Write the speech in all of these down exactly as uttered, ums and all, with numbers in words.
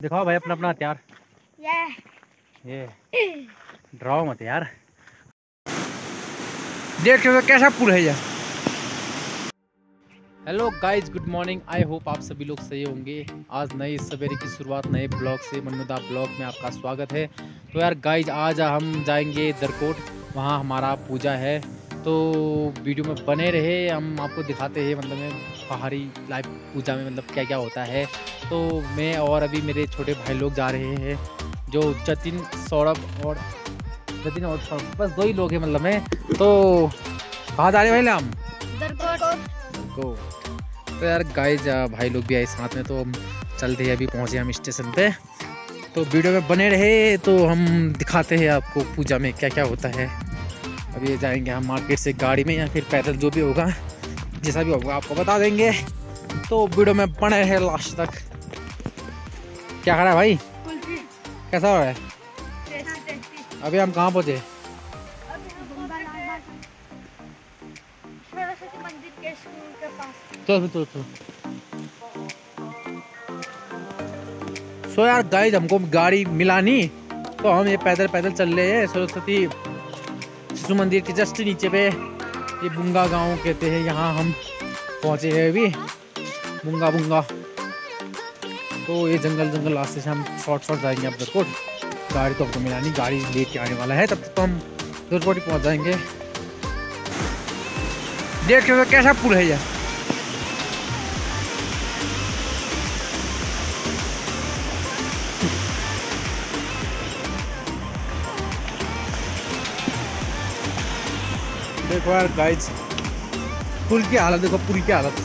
दिखाओ भाई अपना अपना हथियार। ये ये डराओ मत यार। देख लो कैसा पुल है ये। Hello guys, good morning. I hope आप सभी लोग सही होंगे। आज नई सवेरे की शुरुआत नए ब्लॉग से, मन्नुदा ब्लॉग में आपका स्वागत है। तो यार गाइज, आज हम जाएंगे दरकोट, वहाँ हमारा पूजा है। तो वीडियो में बने रहे, हम आपको दिखाते हैं मतलब में पहाड़ी लाइव पूजा में मतलब क्या क्या होता है। तो मैं और अभी मेरे छोटे भाई लोग जा रहे हैं, जो जतिन, सौरभ और जतिन और सौरभ, बस दो ही लोग हैं मतलब में। तो कहाँ जा रहे हैं भाई हम? को तो यार गाइज भाई लोग भी आए साथ में, तो हम चलते हैं, अभी पहुँचे हम स्टेशन पे। तो वीडियो में बने रहे, तो हम दिखाते हैं आपको पूजा में क्या क्या होता है। अभी जाएंगे हम मार्केट से गाड़ी में या फिर पैदल, जो भी होगा, जैसा भी होगा आपको बता देंगे। तो वीडियो में बने रहे लास्ट तक। क्या खा रहा है भाई? कैसा हो रहा है? अभी हम कहाँ पहुँचे? चल चल चल। सो यार गाइस, हमको गाड़ी मिला नहीं, तो हम ये पैदल पैदल चल रहे हैं। सरस्वती शिशु मंदिर के जस्ट नीचे पे ये बुंगा गांव कहते हैं, यहाँ हम पहुँचे हैं अभी। बुंगा बुंगा तो ये जंगल जंगल रास्ते से हम शॉर्ट शॉर्ट जाएंगे अब दरकोट। गाड़ी तो हमको मिला नहीं, गाड़ी लेट के आने वाला है, तब तक तो हम दरकोट ही पहुँच जाएंगे। देख लो कैसा पुल है ये। देखो यार गाइस, पुल की हालत देखो, पुल की हालत।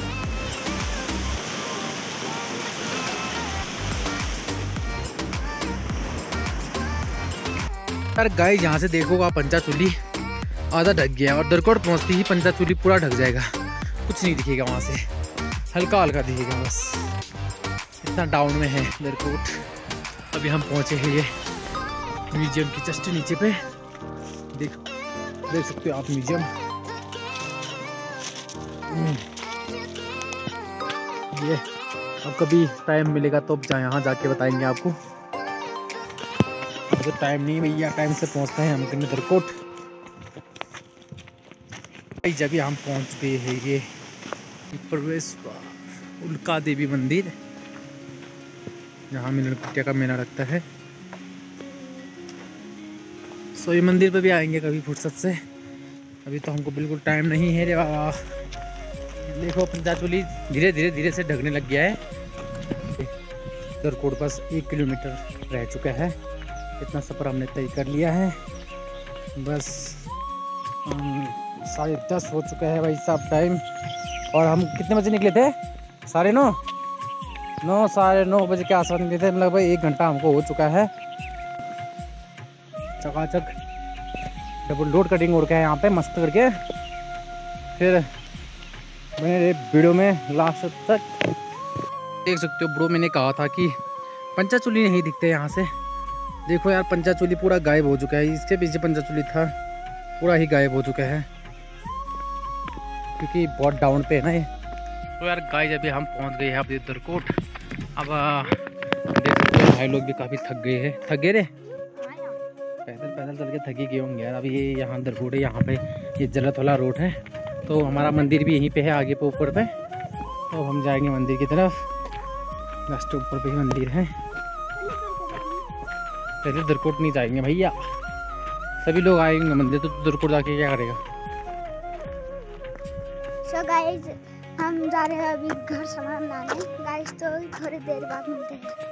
यार गाइस, यहाँ से देखो आप पंचाचूली आधा ढक गया, और दरकोट पहुँचती ही पंचाचूली पूरा ढक जाएगा, कुछ नहीं दिखेगा वहाँ से, हल्का हल्का दिखेगा बस। इतना डाउन में है दरकोट। अभी हम पहुँचे हैं ये म्यूजियम की जस्ट नीचे पे। देख देख सकते हो आप म्यूजियम। ये अब कभी टाइम मिलेगा तो अब यहाँ जाके बताएंगे आपको। अगर टाइम नहीं भैया, टाइम से पहुँचते हैं हम कहीं दरकोट। जब हम पहुँच गए हैं ये प्रवेश द्वार, उल्का देवी मंदिर, जहाँ मिलन कुटिया का मेला लगता है। सो ये मंदिर पे भी आएंगे कभी फुर्सत से, अभी तो हमको बिल्कुल टाइम नहीं है रे बाबा। देखो पंचाचूली धीरे धीरे धीरे से ढकने लग गया है। दरकोट बस एक किलोमीटर रह चुका है, इतना सफ़र हमने तय कर लिया है। बस साढ़े दस हो चुका है भाई साहब टाइम। और हम कितने बजे निकले थे? साढ़े नौ नौ साढ़े नौ बजे के आसपास निकले थे, मतलब भाई एक घंटा हमको हो चुका है। चकाचक डबल लोड कटिंग हो रखा है यहाँ पे मस्त करके। फिर मेरे वीडियो में लास्ट तक देख सकते हो। ब्रो, मैंने कहा था कि पंचाचूली नहीं दिखते यहाँ से। देखो यार, पंचाचूली पूरा गायब हो चुका है। इसके पीछे पंचाचूली था, पूरा ही गायब हो चुका है, क्योंकि बहुत डाउन पे है ना ये। तो यार गाइस, अभी हम पहुँच गए हैं अब दरकोट। अब देख सकते हो भाई लोग भी काफ़ी थक गए हैं। थक गए रे, पैदल पैदल चल के थकी गए होंगे यार। अभी ये यहाँ दरकोट है, यहाँ पे ये जलत वाला रोड है। तो हमारा मंदिर भी यहीं पे है, आगे पे ऊपर पे। तो हम जाएंगे मंदिर की तरफ, लास्ट ऊपर पे ही मंदिर है। पहले दरकोट नहीं जाएंगे भैया, सभी लोग आएंगे मंदिर, तो दरकोट जाके क्या करेगा। सो गाइस, हम जा रहे हैं अभी घर सामान लाने गाइस, तो थोड़ी देर बाद मिलते हैं।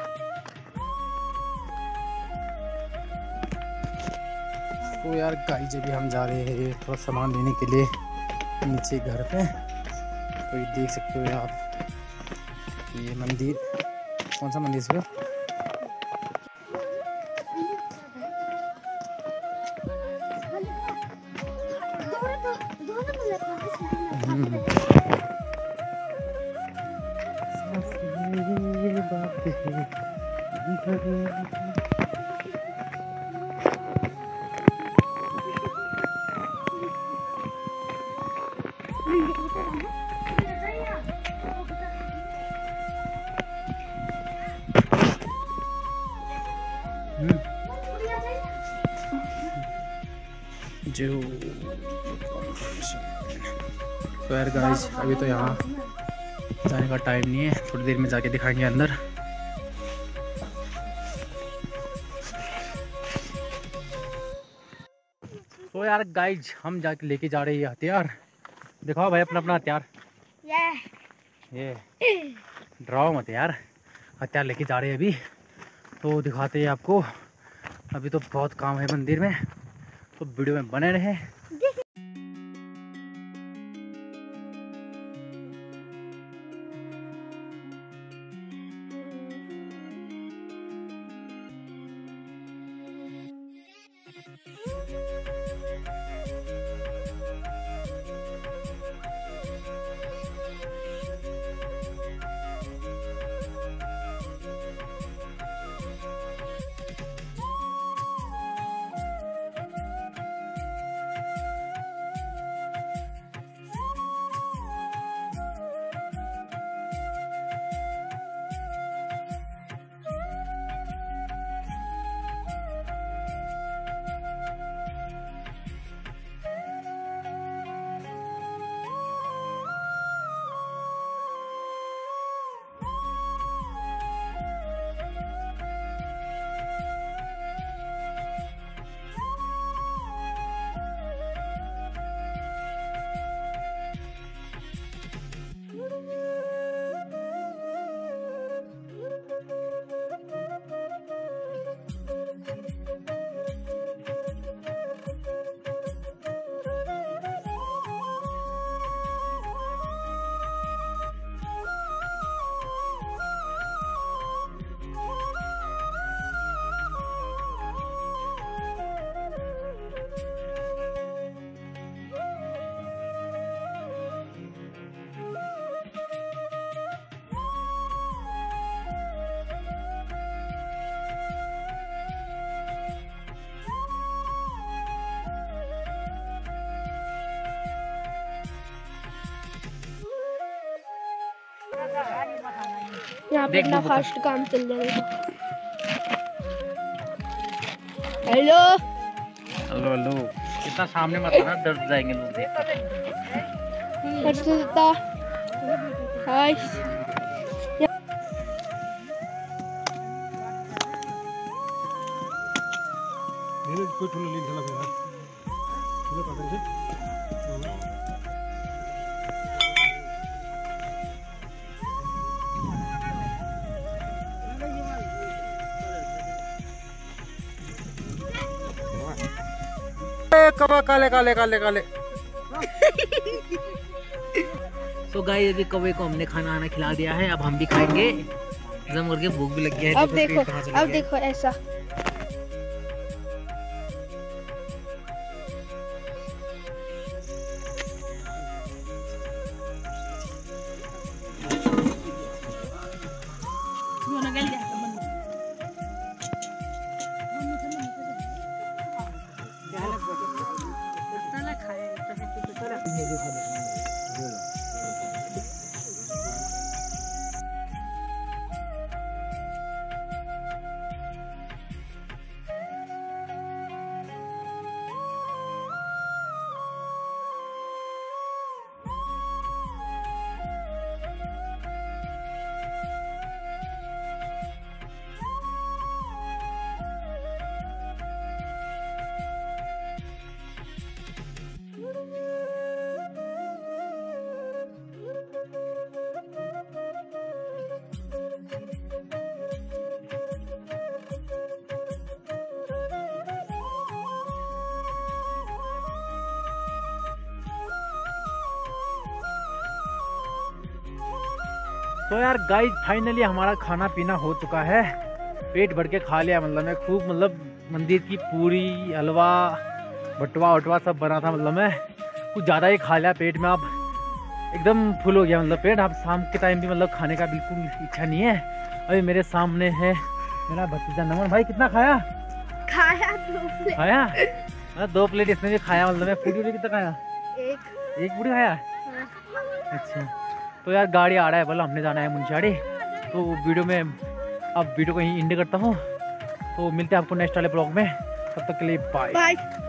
तो यार गाइस, अभी हम जा रहे हैं थोड़ा सामान लेने के लिए नीचे घर पे। तो ये देख सकते हो आप, ये मंदिर, कौन सा मंदिर है? जो तो यार गाइस अभी तो यहाँ जाने का टाइम नहीं है, थोड़ी देर में जाके दिखाएंगे अंदर। तो यार गाइस हम जाके लेके जा रहे हैं हथियार। दिखाओ भाई अपना अपना हथियार। ये डराओ मत यार, हथियार लेके जा रहे हैं अभी। तो दिखाते हैं आपको। अभी तो बहुत काम है मंदिर में, तो वीडियो में बने रहे। यहाँ पे इतना फास्ट काम चल जाएगा। हेलो हेलो हेलो, इतना सामने मत आना, डर जाएंगे लोग देख कर। हाय कोई ठुला लीन ठुला फिर ठुला पकड़ से कवा काले काले काले काले। तो गाइस अभी कौवे को हमने खाना आना खिला दिया है, अब हम भी खाएंगे। जम करके भूख भी लग गया है। अब देखो अब देखो ऐसा तो यार गाइस फाइनली हमारा खाना पीना हो चुका है, पेट भर के खा लिया। मतलब मैं खूब मतलब मंदिर की पूरी हलवा बटवा वटवा सब बना था, मतलब मैं कुछ ज़्यादा ही खा लिया पेट में। अब एकदम फुल हो गया मतलब पेट। अब शाम के टाइम भी मतलब खाने का बिल्कुल इच्छा नहीं है। अभी मेरे सामने है मेरा भतीजा नमन भाई। कितना खाया खाया दो प्लेट खाया हाँ, दो प्लेट इसने भी खाया। मतलब मैं पूरी पूरी कितना खाया? एक एक पूरी खाया। हाँ। अच्छा तो यार गाड़ी आ रहा है, बोला हमने जाना है मुंशियाड़ी। तो वीडियो में अब वीडियो को यहीं एंड करता हूँ। तो मिलते हैं आपको नेक्स्ट वाले ब्लॉग में, तब तक के लिए बाय।